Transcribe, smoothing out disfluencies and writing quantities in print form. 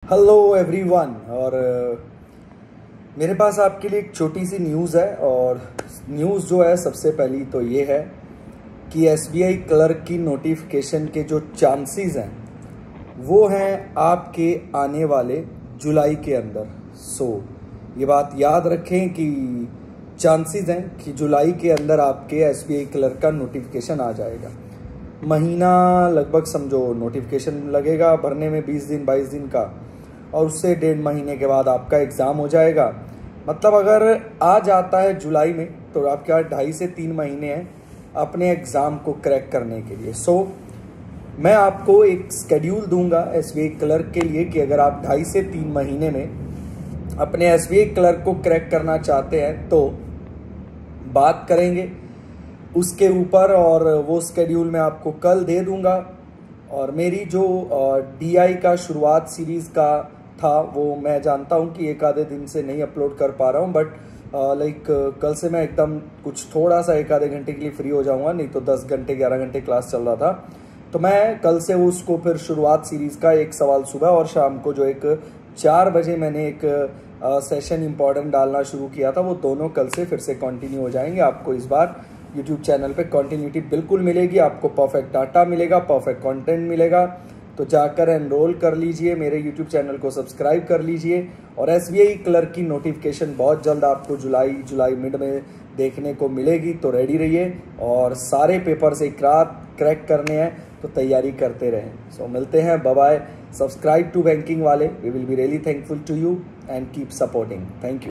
Hello everyone. और मेरे पास आपके लिए एक छोटी सी न्यूज़ है। और न्यूज़ जो है सबसे पहली तो ये है कि एसबीआई क्लर्क की नोटिफिकेशन के जो चांसेस हैं वो हैं आपके आने वाले जुलाई के अंदर। ये बात याद रखें कि चांसेस हैं कि जुलाई के अंदर आपके एसबीआई क्लर्क का नोटिफिकेशन आ जाएगा। महीना लगभग समझो नोटिफिकेशन लगेगा भरने में 20 दिन 22 दिन का, और उससे 1.5 महीने के बाद आपका एग्ज़ाम हो जाएगा। मतलब अगर आ जाता है जुलाई में तो आपके पास 2.5 से 3 महीने हैं अपने एग्ज़ाम को क्रैक करने के लिए। मैं आपको एक स्केड्यूल दूंगा एसबीआई क्लर्क के लिए कि अगर आप 2.5 से 3 महीने में अपने एसबीआई क्लर्क को क्रैक करना चाहते हैं तो बात करेंगे उसके ऊपर, और वो स्केड्यूल मैं आपको कल दे दूंगा। और मेरी जो डीआई का शुरुआत सीरीज़ का था वो मैं जानता हूँ कि एक आधे दिन से नहीं अपलोड कर पा रहा हूँ, बट कल से मैं एकदम कुछ थोड़ा सा 1 आधे घंटे के लिए फ्री हो जाऊँगा। नहीं तो 10 घंटे 11 घंटे क्लास चल रहा था, तो मैं कल से उसको फिर शुरुआत सीरीज़ का एक सवाल सुबह और शाम को जो एक 4 बजे मैंने एक सेशन इम्पॉर्टेंट डालना शुरू किया था, वो दोनों कल से फिर से कंटिन्यू हो जाएंगे। आपको इस बार यूट्यूब चैनल पे कंटिन्यूटी बिल्कुल मिलेगी, आपको परफेक्ट डाटा मिलेगा, परफेक्ट कंटेंट मिलेगा। तो जाकर एनरोल कर लीजिए, मेरे यूट्यूब चैनल को सब्सक्राइब कर लीजिए। और एसबीआई क्लर्क की नोटिफिकेशन बहुत जल्द आपको जुलाई मिड में देखने को मिलेगी, तो रेडी रहिए। और सारे पेपर्स एक रात क्रैक करने हैं तो तैयारी करते रहें। मिलते हैं, bye bye. Subscribe to banking वाले, we will be really thankful to you and keep supporting. Thank you.